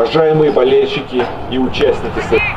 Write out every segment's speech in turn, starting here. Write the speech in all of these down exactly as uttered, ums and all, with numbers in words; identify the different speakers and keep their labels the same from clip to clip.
Speaker 1: Уважаемые болельщики и участники соревнований.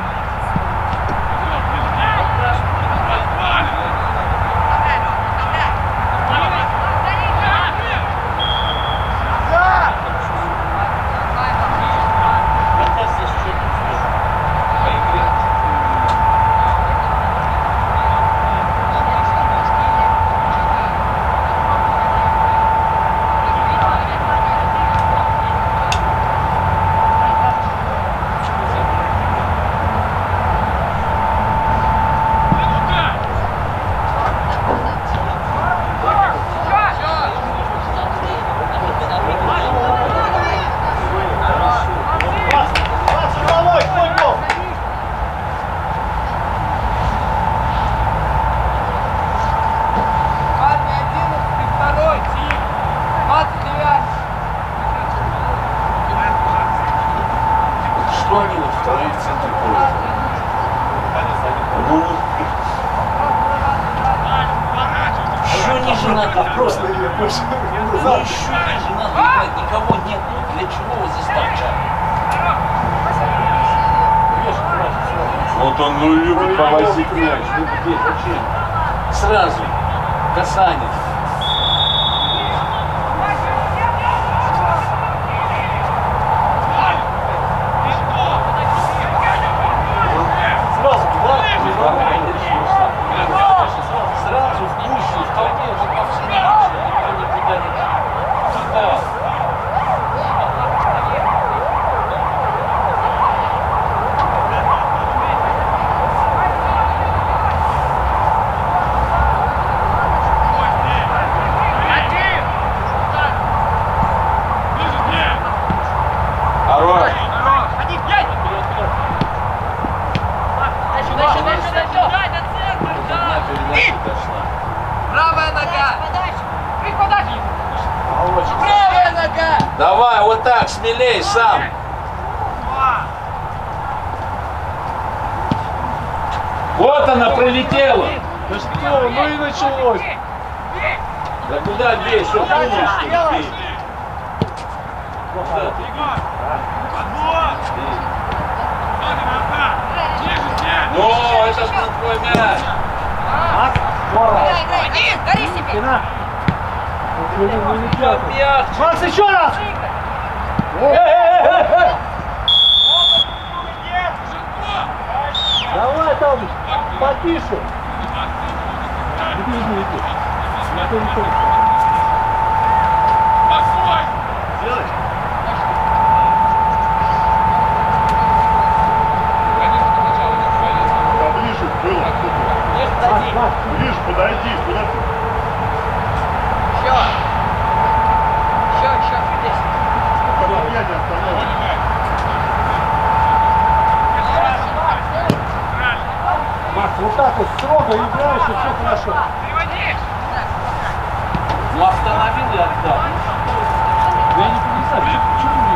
Speaker 2: Просто ее больше не надо играть, никого нет. Для чего вы здесь торчали?
Speaker 1: Вот он ну любит повозить мяч. Ну где, зачем?
Speaker 2: Сразу. Касание. Сразу в пущу, в толпе уже по всей ночи, никто никуда не туда.
Speaker 1: Хорош!
Speaker 3: Правая нога! Правая нога!
Speaker 2: Давай, вот так, смелей сам.
Speaker 1: Вот она прилетела!
Speaker 4: Да что, ну и началось.
Speaker 1: Да куда бей, что думаешь, что ли, бей? О, это твой мяч!
Speaker 3: Один, гори себе!
Speaker 4: Макс, еще раз! Давай там, потише. Иди, иди, иди. Никто не хочет. Делай.
Speaker 5: Поближе было. Ближе, подойди, куда ты?
Speaker 3: Еще! Еще, еще, здесь!
Speaker 5: Пока я не остановлюсь.
Speaker 4: Макс, вот так вот строго играешь, и все хорошо.
Speaker 2: Ну остановил и отдал.
Speaker 4: Я не понимаю, почему не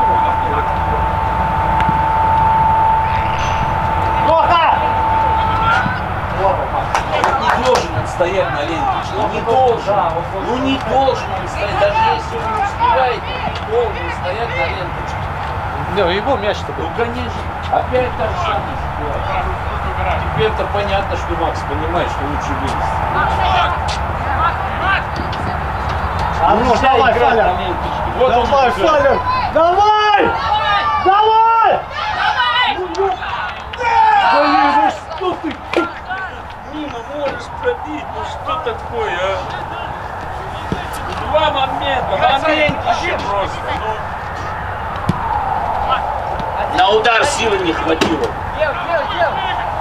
Speaker 2: Не должен он стоять на ленточке, не должен. Ну не должен он стоять, даже если он не успевает, не должен стоять на ленточке.
Speaker 4: Да, его мяч-то был.
Speaker 2: Ну конечно, опять та же самая ситуация. Теперь-то понятно, что Макс понимает, что лучше вынести.
Speaker 4: А ну,
Speaker 2: Нельзя
Speaker 4: давай,
Speaker 2: играть
Speaker 4: Фаля.
Speaker 2: на ленточке. Вот он
Speaker 4: Давай,
Speaker 2: играет.
Speaker 4: Фаля! Давай! Давай! Блин, ну что ты?
Speaker 2: Мимо можешь пробить, ну что такое, а? Два момента, моментище просто, ну. На удар силы не хватило.
Speaker 3: Дел, дел, дел!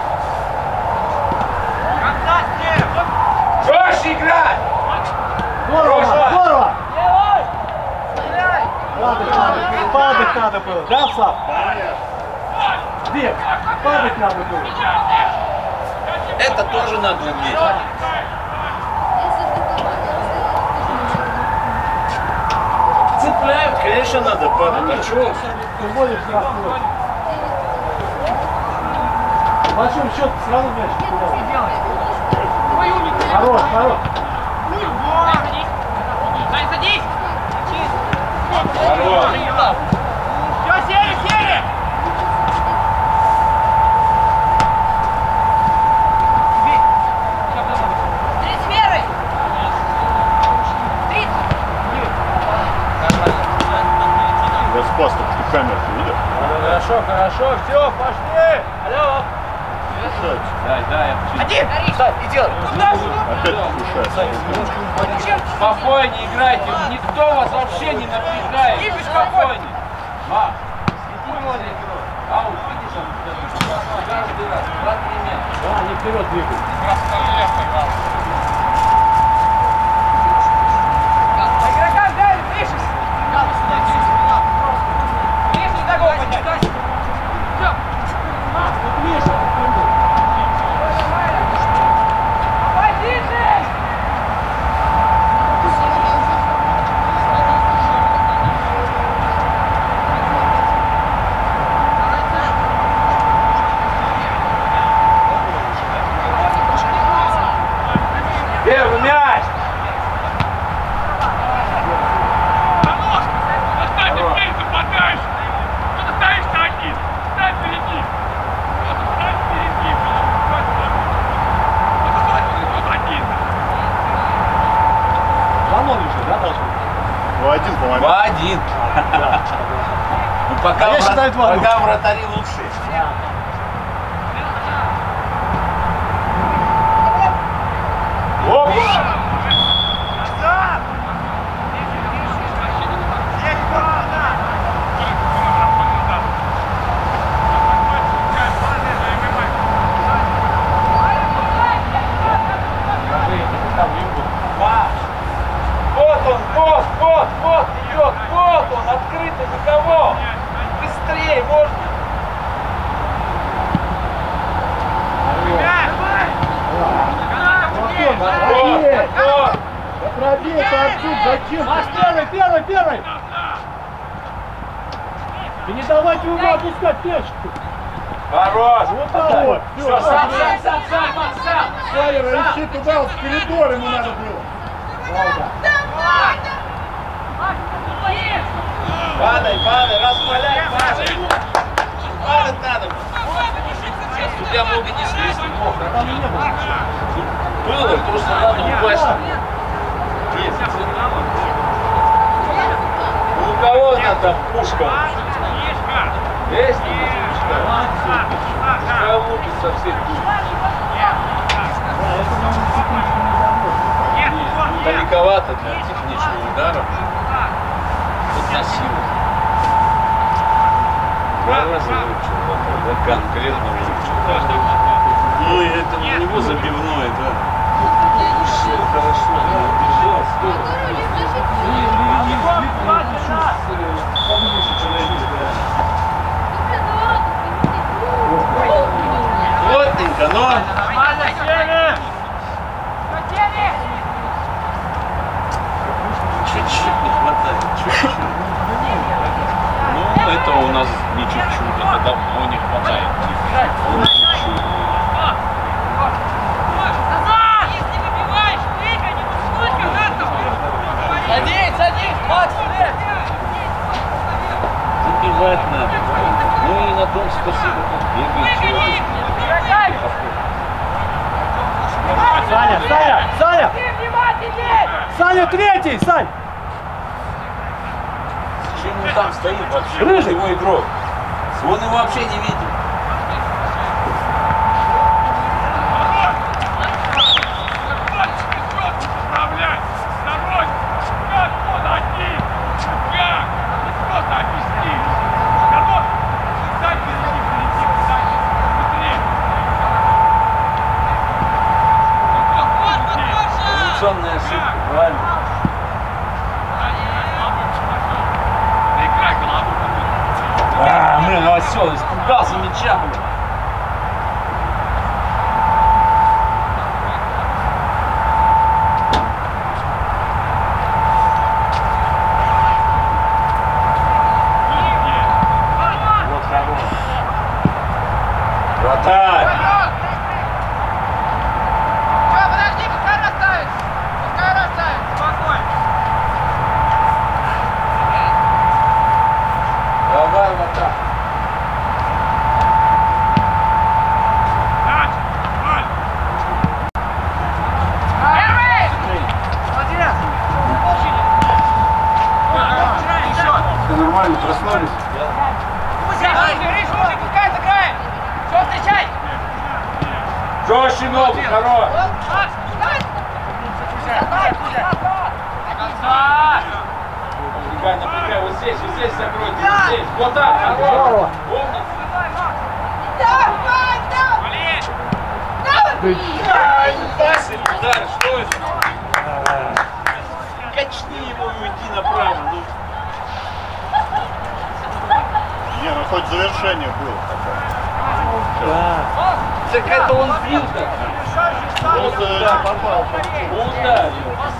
Speaker 1: Жестче играть!
Speaker 4: Здорово, здорово!
Speaker 3: Делай! Стреляй!
Speaker 4: Падать надо, падать надо было, да, Слав? Век, падать надо было.
Speaker 2: Это тоже надо уметь. Цепляют, конечно, надо падать. А чего?
Speaker 4: Ты более страховой. В большом счете все равно мяч кидал. Хорош, хорош.
Speaker 3: Садись! Садись!
Speaker 1: Хорош!
Speaker 3: Все, Сень!
Speaker 2: Хорошо, хорошо, все, пошли! Алло! Дай, дай,
Speaker 3: Один! Стой, и делай!
Speaker 5: Опять покушать.
Speaker 2: спокойнее играйте, никто вас вообще не напрягает. Спокойнее. Ма, следи, молодец. Аут, видишь, он каждый раз, два-три метра.
Speaker 4: Да, они вперед двигают.
Speaker 3: По игрокам дали, ближе! Ближе ногу поднять! Все!
Speaker 4: Миша,
Speaker 3: Позиции!
Speaker 2: Первый мяч!
Speaker 4: Ваном уже, да, должен?
Speaker 5: Ну, один, по-моему.
Speaker 2: Два-один. Ну, пока,
Speaker 4: Я считаю, два.
Speaker 2: пока вратари лучшие. Оп! Вот он, вот, вот, вот идет, вот он, открытый, на кого? Быстрее, можно. Вот, вот.
Speaker 5: Да пробей-то отсюда, зачем?
Speaker 4: Маш, первый, первый, первый! И не давайте ему опускать пешку.
Speaker 2: Хорош.
Speaker 4: Вот так вот.
Speaker 2: Все, сам, сам, сам, сам, сам, сам.
Speaker 5: Сайер, ищи туда, вот в коридор ему надо было.
Speaker 2: Падай, падай, распаляй, падай. Падать надо. Сейчас судья много не слезть не мог.
Speaker 4: Там не было.
Speaker 2: Было, просто надо упасть. Есть. У кого она там пушка? Есть? Пушка лупит со всех пушек. Далековато для техничного удара. Тут на силу. Два раза лучше, да, конкретно лучше. Ну и это у него забивное, да. Ушел хорошо, да, бежал, плотненько, но... Чуть-чуть не хватает, чуть-чуть. Ну, это у нас не чуть-чуть, это давно не хватает. Он чуть-чуть.
Speaker 3: Садись, садись, Макс, вперед!
Speaker 2: Забивать надо. Ну и на том спасибо, как бегает.
Speaker 4: Саня, Саня, Саня! Саня, третий, Сань!
Speaker 2: Зачем он там стоит вообще?
Speaker 4: Рыжий.
Speaker 2: Вот его игрок. Он его вообще не видит. Эволюционная ошибка, правильно? А, блин, осел, испугался мяча, блин. Вот хорош. Вратарь.
Speaker 3: Все, подожди, пускай расставит! Пускай расставит! Спокойно!
Speaker 2: Давай, вратарь.
Speaker 3: Первый!
Speaker 5: Нормально, проснулись?
Speaker 2: Жестче ногу, хорош. Напрягай, напрягай, вот здесь, вот здесь закройте, вот здесь. Вот так, хорош. Умница. Ай, Василий, удар, что это? Качни его и уйди направо. Ну.
Speaker 5: Не, ну хоть завершение было.
Speaker 4: Да.
Speaker 2: Так это он бил так.
Speaker 5: Просто не попал.
Speaker 2: Удар.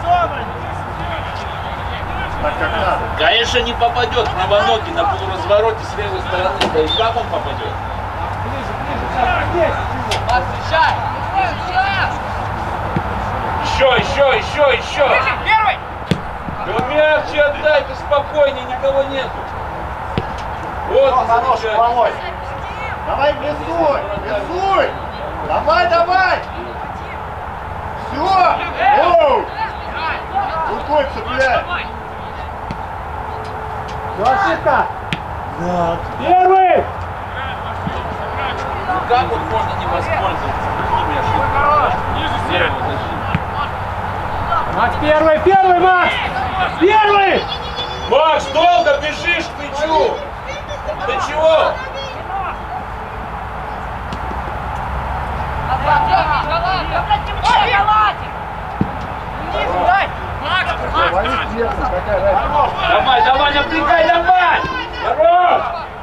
Speaker 5: Так как надо.
Speaker 2: Конечно, не попадет правоногий на полуразвороте с левой стороны. Да и как он попадет?
Speaker 3: Отвечай!
Speaker 2: Еще, еще, еще, еще!
Speaker 3: Первый!
Speaker 2: Да мягче отдай, ты спокойнее, никого нету. Вот,
Speaker 5: Хорош,
Speaker 2: замечательно.
Speaker 5: Володь. Давай, рисуй, рисуй. Давай, давай. Все. Оу. Рукой цепляй.
Speaker 4: Ну, ошибка. Да. Первый.
Speaker 2: Ну как вот можно не воспользоваться такими ошибками? Ниже
Speaker 4: Макс, первый, первый, Макс! Первый!
Speaker 2: Макс, долго бежишь к мячу! Ты чего? Давай, давай, напрягай, давай! Хорош!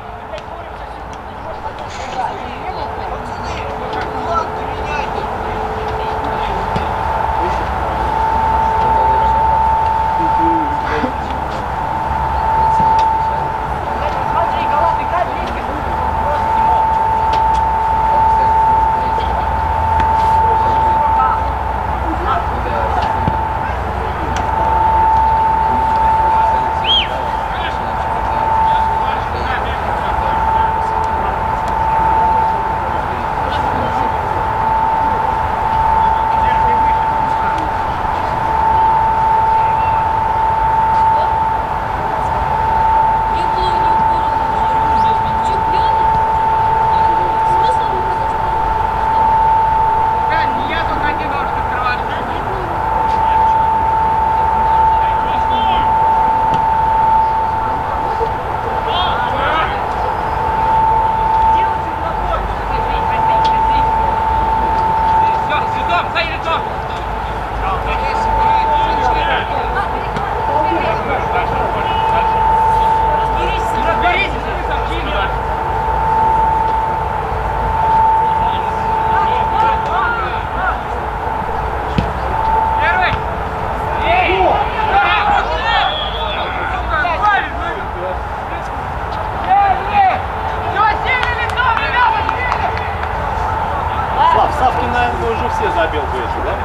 Speaker 4: Савкин, наверное, уже все забил бы это, да?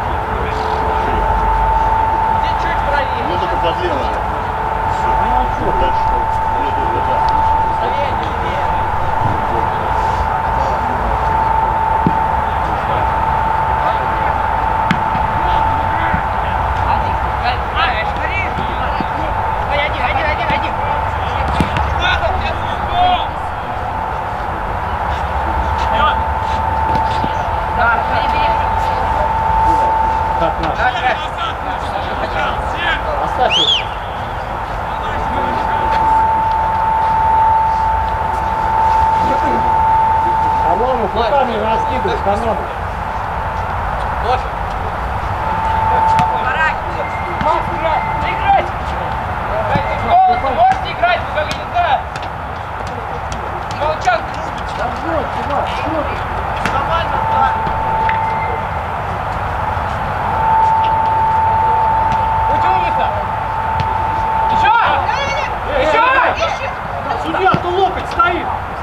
Speaker 3: Чуть правее.
Speaker 5: Ну только подлево. Все. Дальше. Ну, да, да.
Speaker 4: Как наш? Оставь его. Орлонов руками раскидывай, канон.
Speaker 3: Можете играть, вы как не знаю. Молчан.
Speaker 4: Да вот, чувак, что ты?
Speaker 3: Нормально, да.
Speaker 4: Судья, то локоть стоит!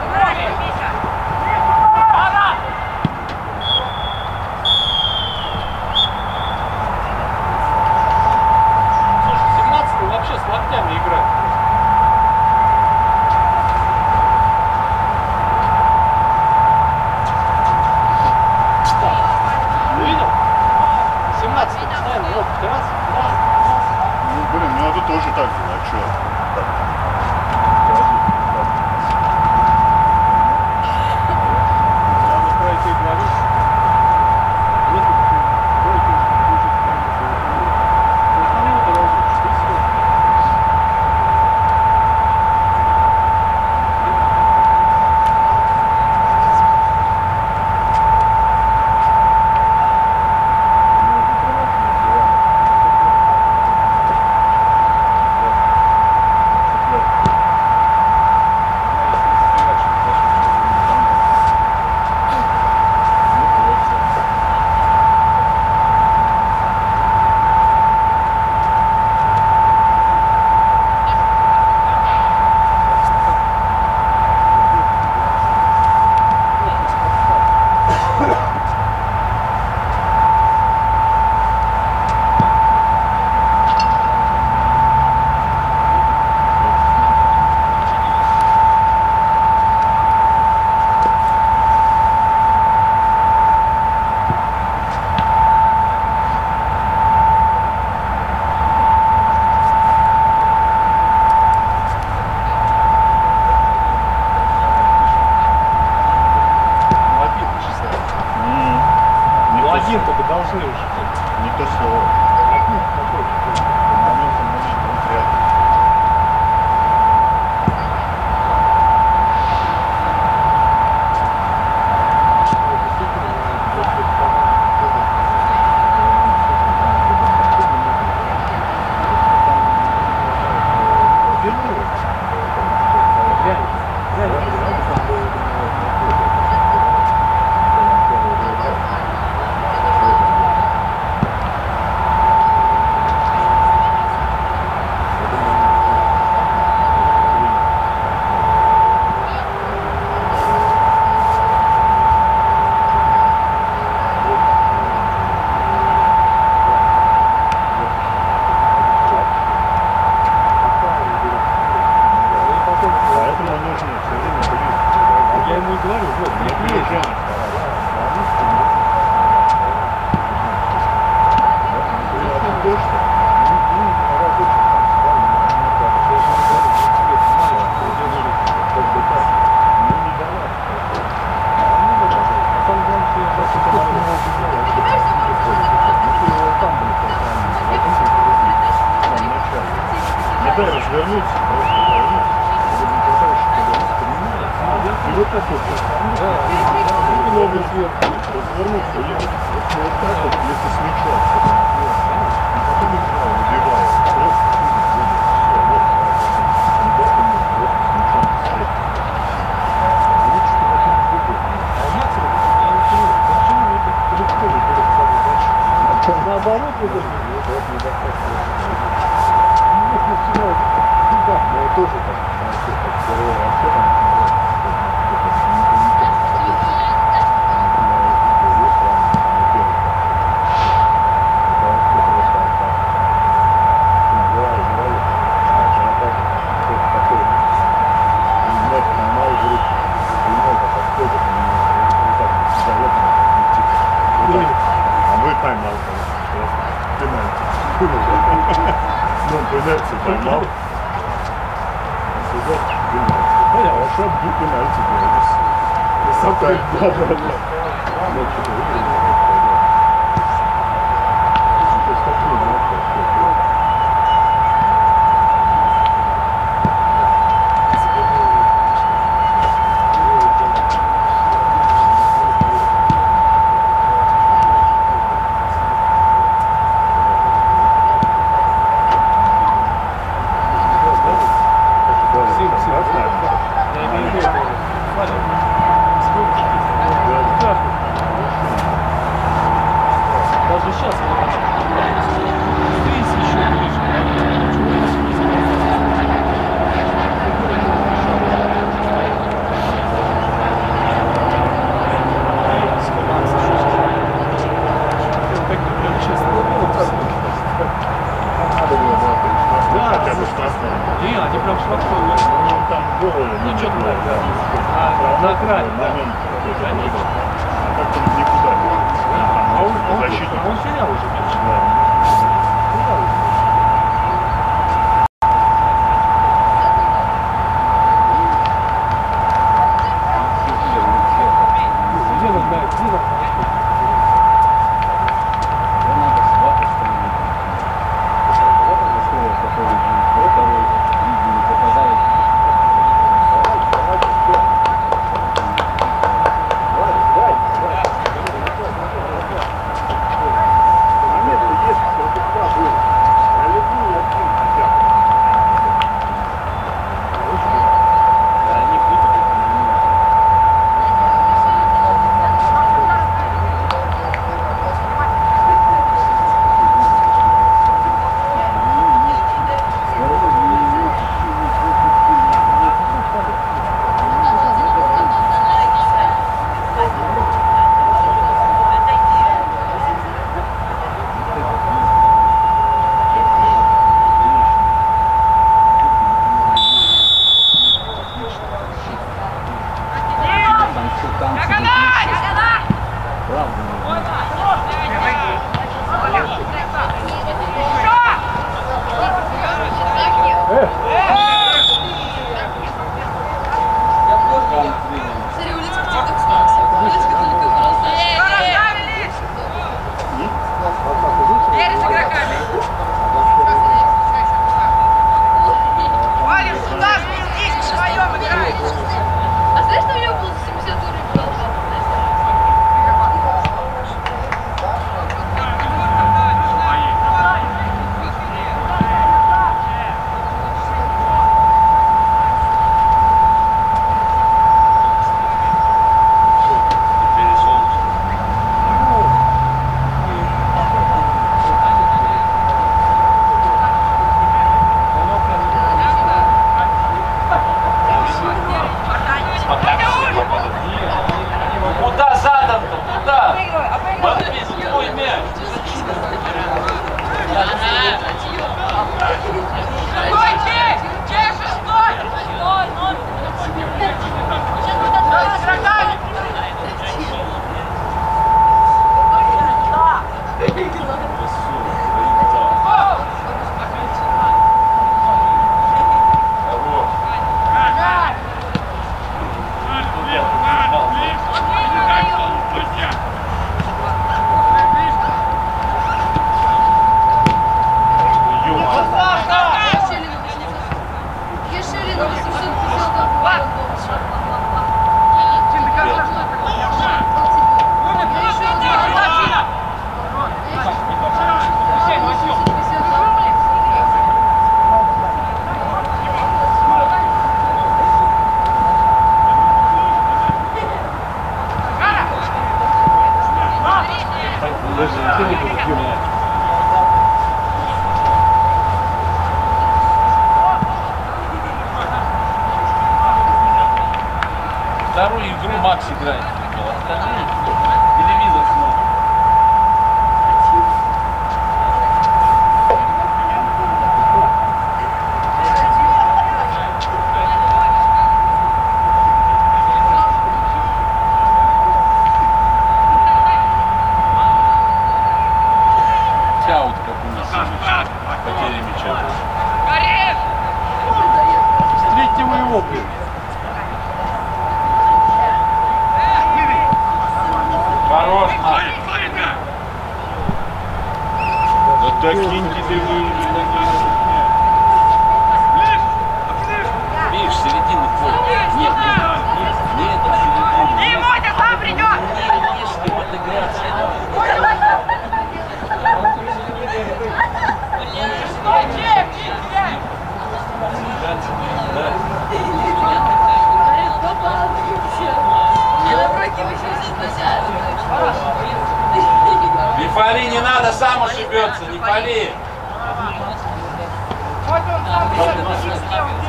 Speaker 4: Слушай, семнадцатый вообще с локтями играет. Ты видел? семнадцатый постоянно локоть раз, раз, раз.
Speaker 5: Ну, блин, ну это тоже так же, а что?
Speaker 4: момента вы должны уже.
Speaker 5: Не то слово. Моментом моментом он реально.
Speaker 2: Вторую игру Макс играет. Остальные телевизор смотрят. Аут, как у нас. Потеря мяча.
Speaker 4: Встретьте вы его, блин.
Speaker 2: Хорош, Макс.
Speaker 1: Да докиньте ты вы.
Speaker 2: Видишь, середина поля. Нет, нет, нет, это середина.
Speaker 3: И Мотя сам придет!
Speaker 2: Не лезь ты в интеграцию, давай.
Speaker 3: Стой, Чек! Чек!
Speaker 2: Не пали, не надо, сам ошибется, не пали.
Speaker 3: Вот он сам придет!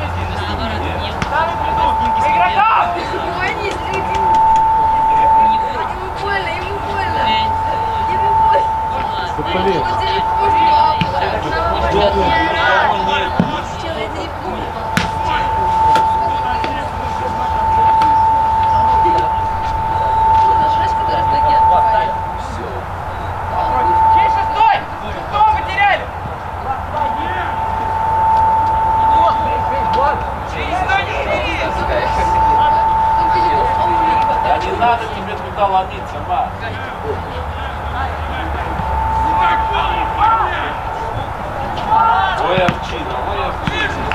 Speaker 3: Игрока!
Speaker 4: Блин.
Speaker 3: Тише, стой! Что вы потеряли?
Speaker 2: Да не надо тебе туда ломиться, Макс. Ой, овчина, ой, овчина.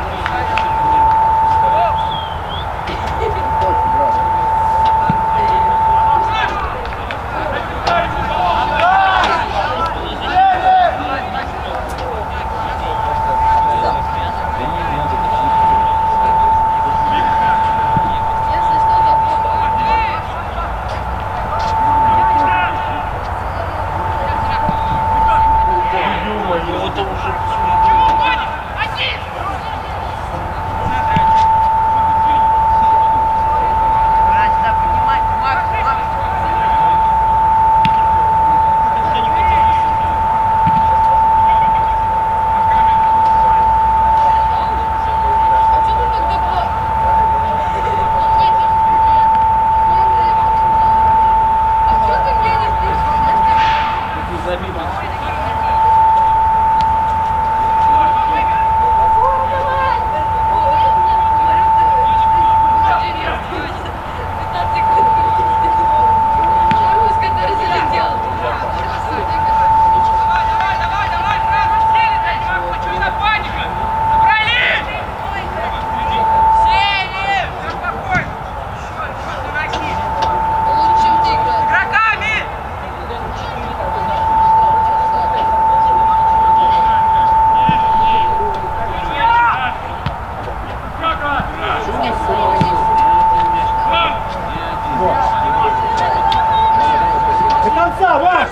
Speaker 4: До конца, Вась!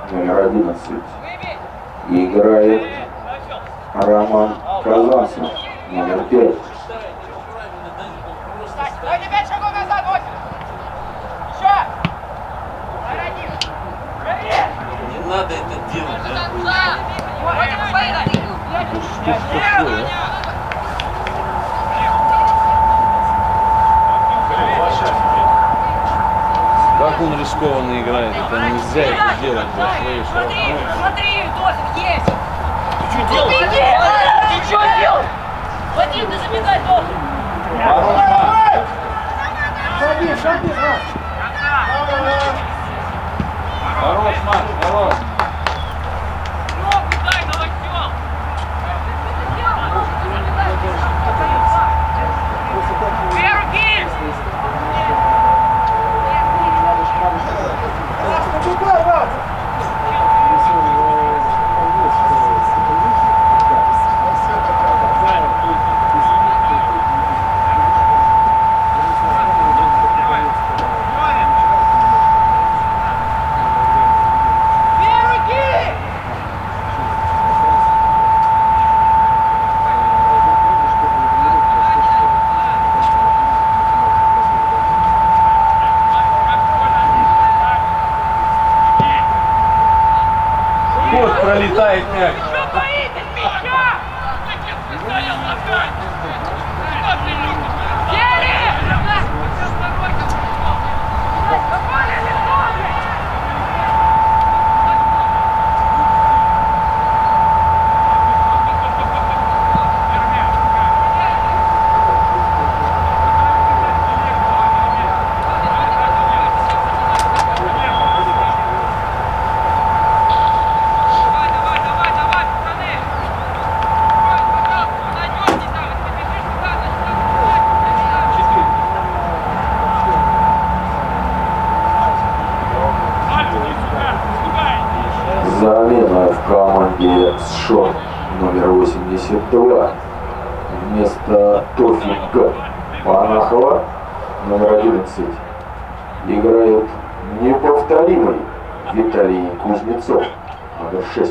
Speaker 6: номер одиннадцать. Играет Роман Казанцев, номер пять.
Speaker 3: Дайте пять шагов назад, Осип! Еще!
Speaker 2: Не надо это делать, да? Как он рискованно играет, это нельзя это делать, да, слышишь?
Speaker 7: Смотри, смотри, Тосик, есть!
Speaker 3: Ты что делаешь?
Speaker 7: Ты что делаешь? Вадим, ты забегай, Тосик!
Speaker 4: Шаги, шаги, Маш!
Speaker 2: Хорош, Маш, хорош!
Speaker 7: Ногу дай, Новостёл! Две руки!
Speaker 4: Побегай, Рад!
Speaker 2: Вот пролетает мяч.
Speaker 7: Что боитесь мяча? Сели! Попали лицом!
Speaker 6: Замена в команде СШО номер восемьдесят два. Вместо Тофика Панахова номер одиннадцать играет неповторимый Виталий Кузнецов номер шесть.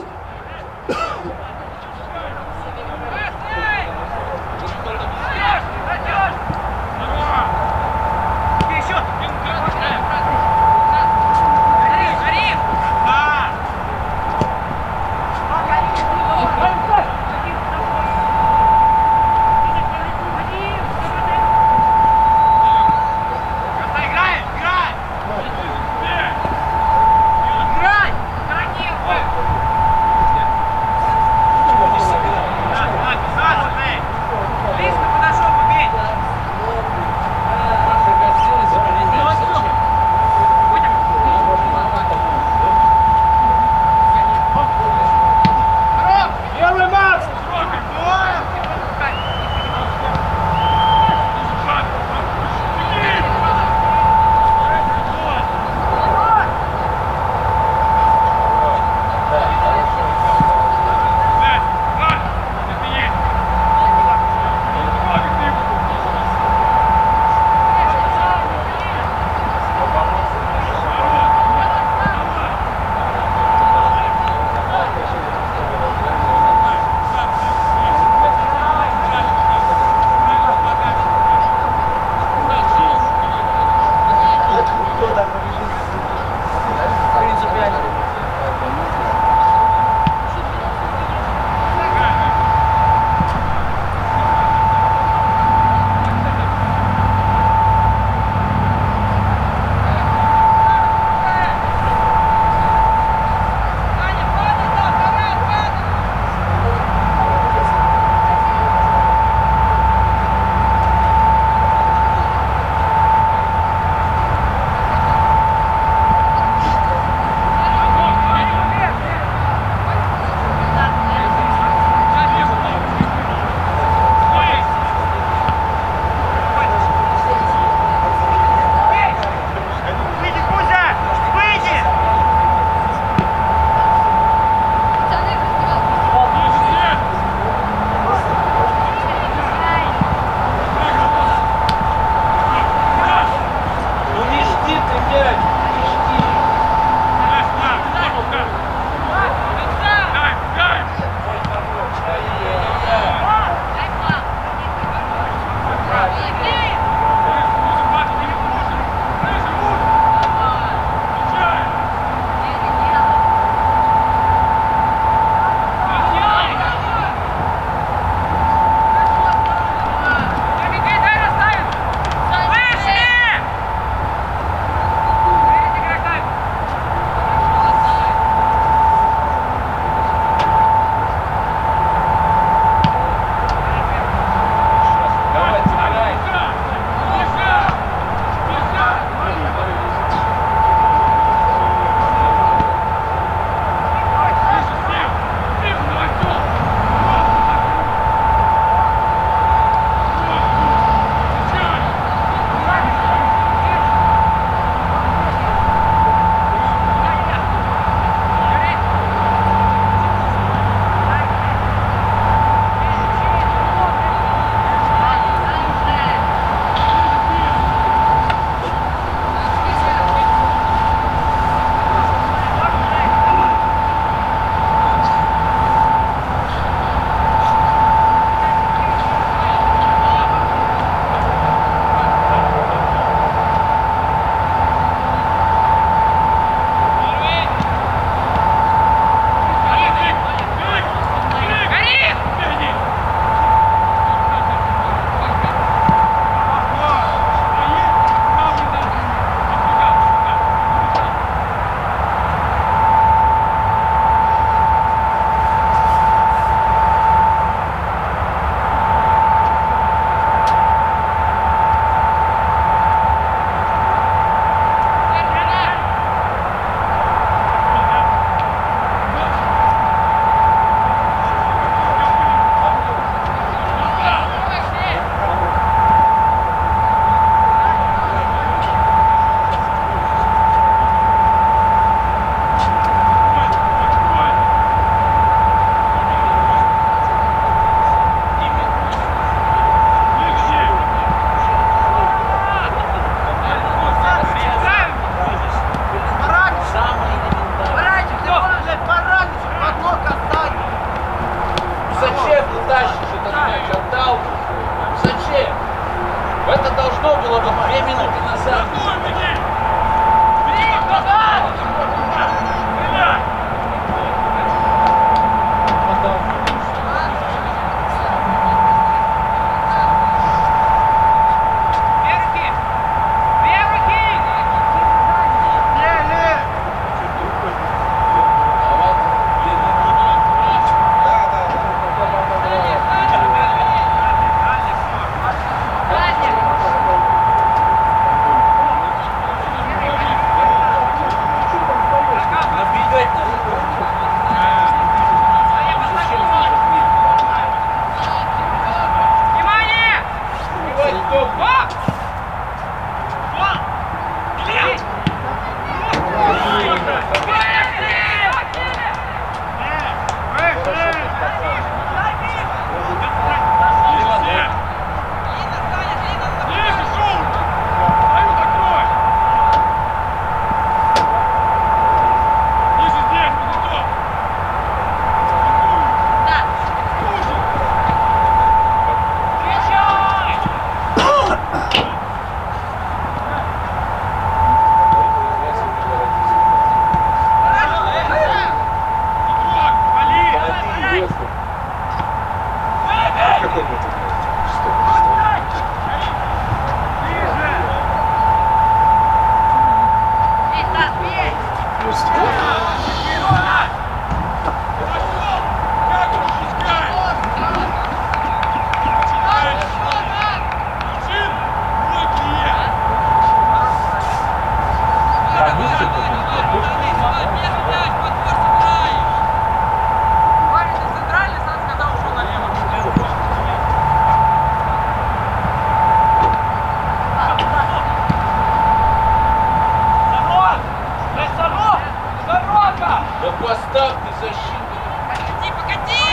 Speaker 2: Как ты защитник?
Speaker 3: Погоди, погоди!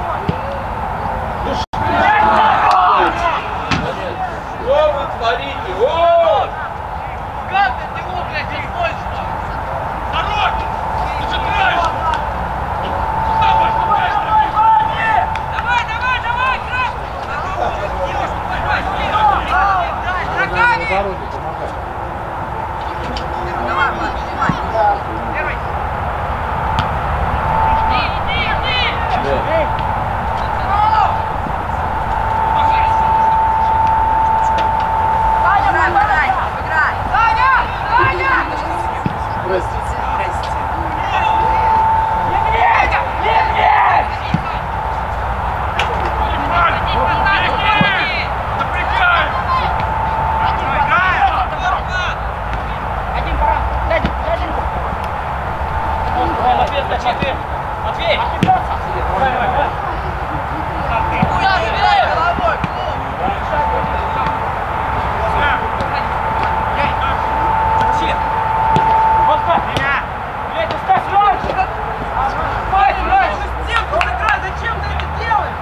Speaker 2: Что вы творите? О!
Speaker 3: Как ты его, блядь, используешь?
Speaker 2: Хорош! Ты же играешь!
Speaker 3: Давай, давай, давай, красный! Рогами! Давай, Влад, снимай. Первый. Иди, иди, иди! Саня, подай, играй! Саня! Саня!
Speaker 4: Здрасте.
Speaker 3: Матвей! Куда забирай головой? Зачем ты это делаешь?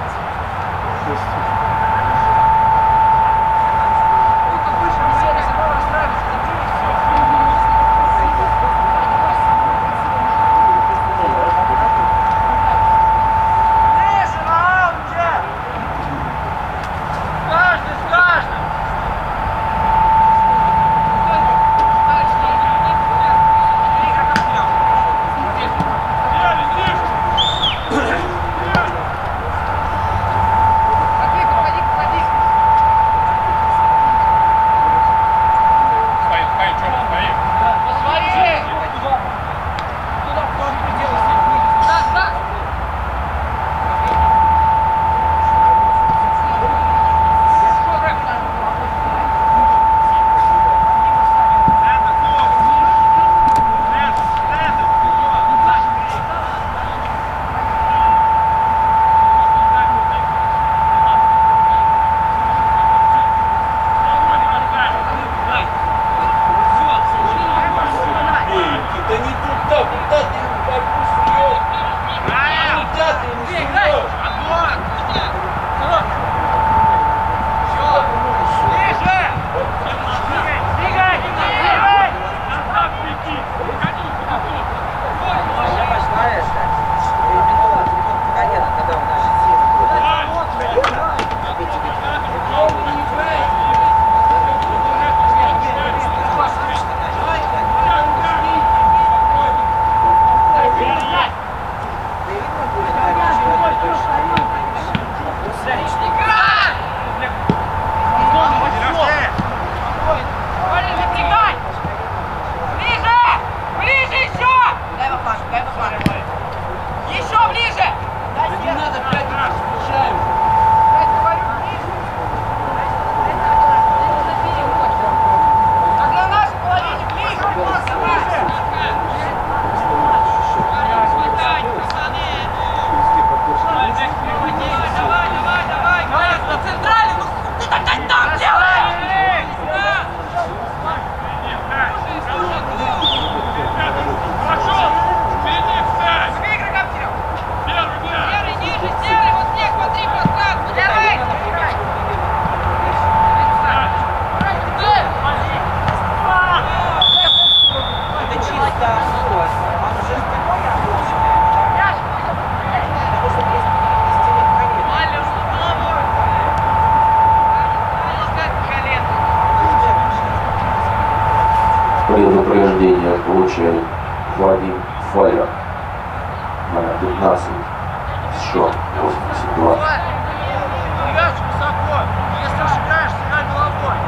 Speaker 6: Предупреждение получает Вадим Фалер, номер пятнадцать, счет восемьдесят два.
Speaker 3: Мяч высоко. Если уж играешь, сыграй головой.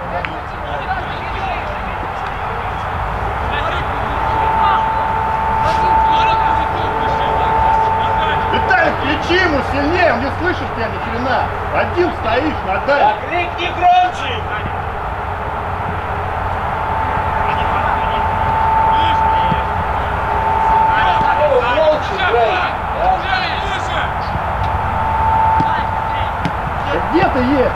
Speaker 5: Виталик, кричи ему сильнее, он не слышит тебя ни хрена. Один стоишь, надай.
Speaker 2: Крикни громче!
Speaker 5: Где ты есть?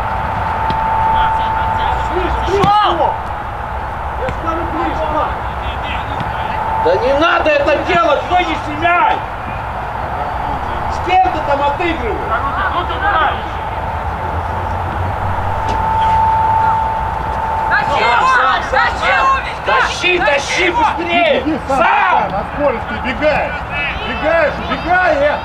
Speaker 2: Да не надо это делать, вынеси мяч! С кем ты там отыгрываешь? Сам, сам, сам! Тащи, тащи быстрее!
Speaker 5: Иди сам,
Speaker 2: Сам!
Speaker 5: на скорость ты бегаешь. Бегаешь, убегаешь.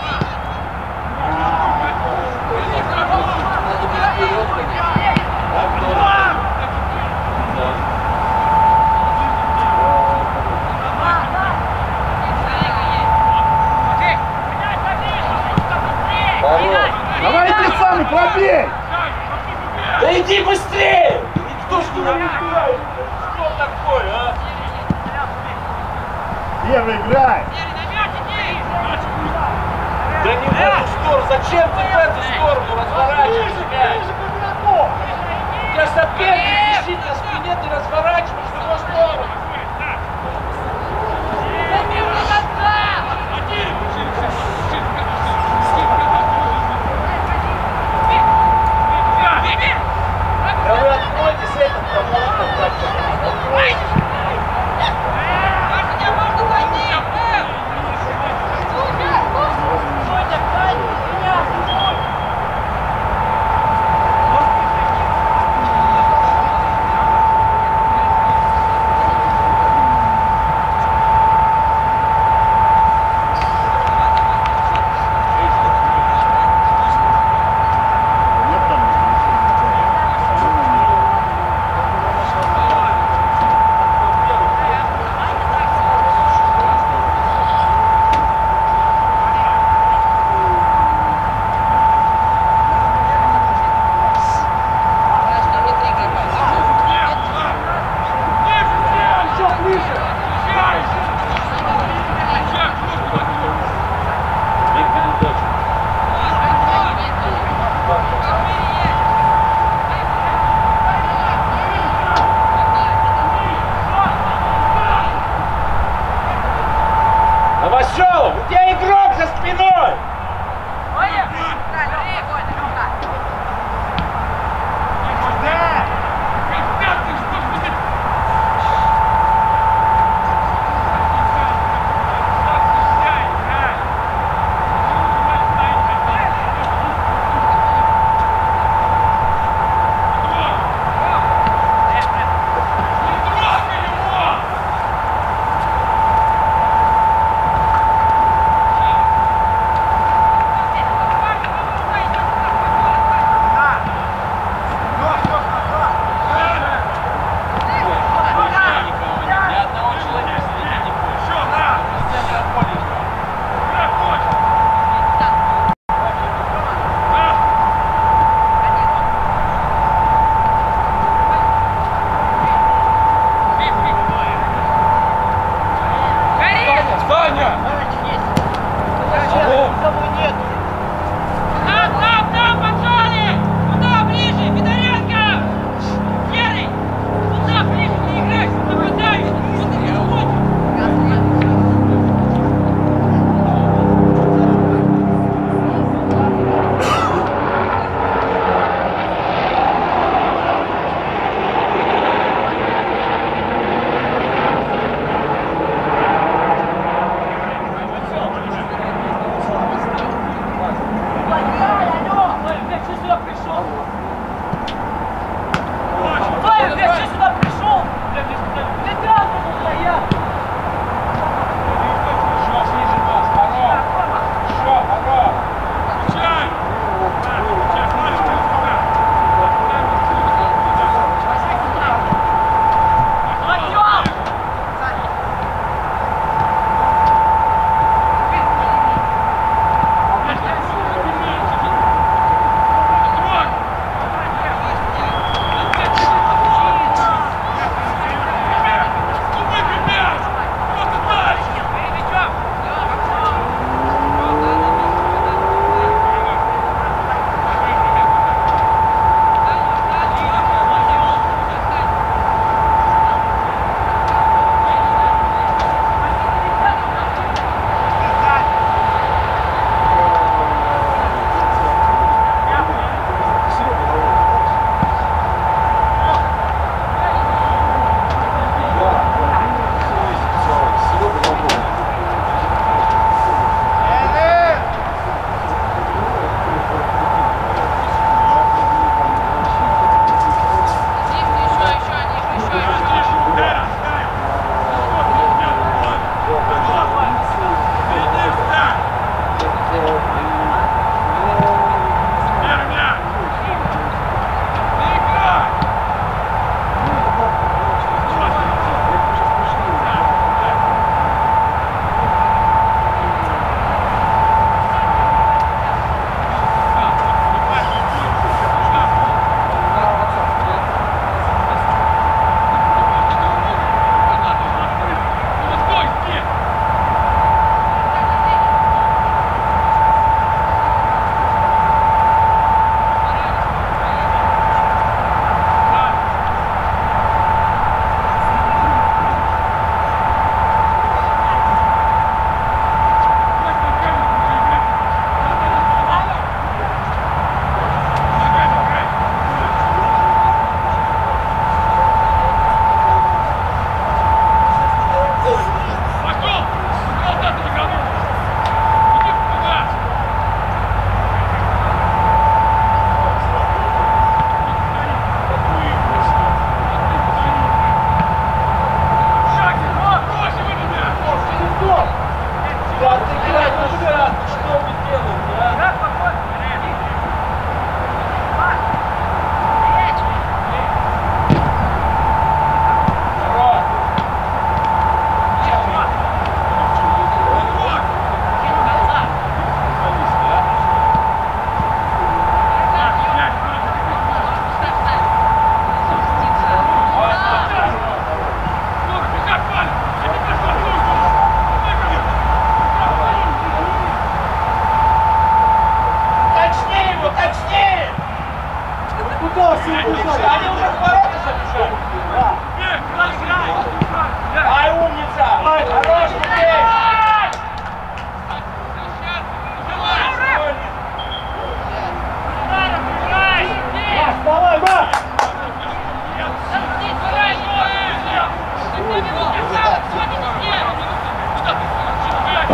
Speaker 5: Давай ты сам и пробей!
Speaker 2: Да иди быстрее! Никто ж не набегает! Что такое, а?
Speaker 5: Первый играй!
Speaker 2: Да не в эту сторону! Зачем ты в эту сторону разворачиваешься, мяч? У тебя соперник висит на спине, ты разворачиваешь в его сторону! Да вы откройтесь этот кому-то как-то!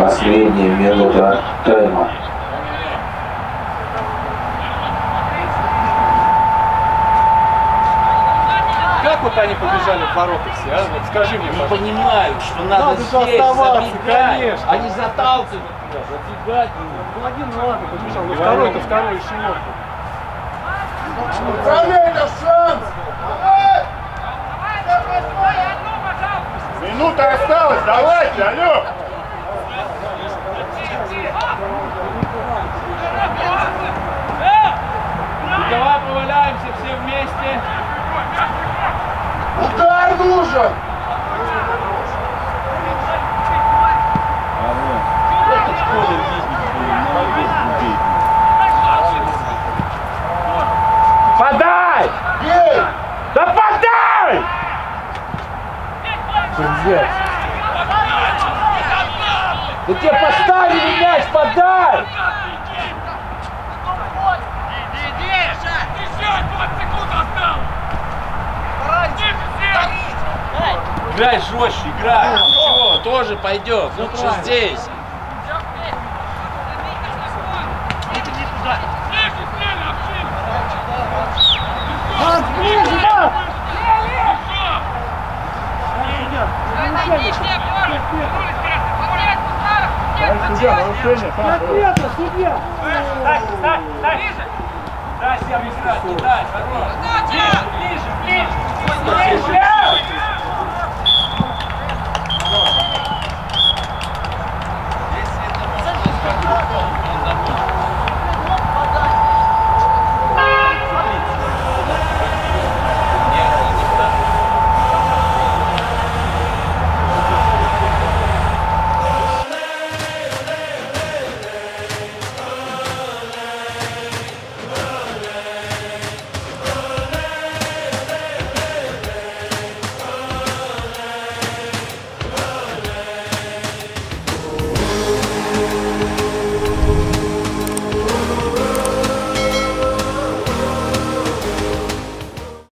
Speaker 6: Последняя минута тайма.
Speaker 4: Как вот они побежали в ворота все, а? Вот скажи мне,
Speaker 2: Не
Speaker 4: пожалуйста.
Speaker 2: понимают, что надо,
Speaker 4: Надо же
Speaker 2: здесь
Speaker 4: оставаться,
Speaker 2: забегать.
Speaker 4: конечно.
Speaker 2: Они заталкивают туда, забегать.
Speaker 4: Ну один ладно побежал, но второй-то второй эшелон.
Speaker 5: Управляй, это шанс! Давай!
Speaker 3: Давай, стой, одну, пожалуйста.
Speaker 5: Минута осталась, давайте, алло!
Speaker 2: Давай поваляемся все вместе.
Speaker 5: Удар нужен!
Speaker 2: Подай!
Speaker 5: Бей!
Speaker 2: Да подай! Да тебе поставили мяч, подай! Играй жестче, играй. Ничего, тоже пойдет. Лучше здесь.
Speaker 5: Судья, нарушение,
Speaker 4: Конкретно, судья!
Speaker 3: Дай, дай, дай, ближе!
Speaker 2: Дай себе играть, не дай, хорош.
Speaker 3: Ближе, ближе, ближе!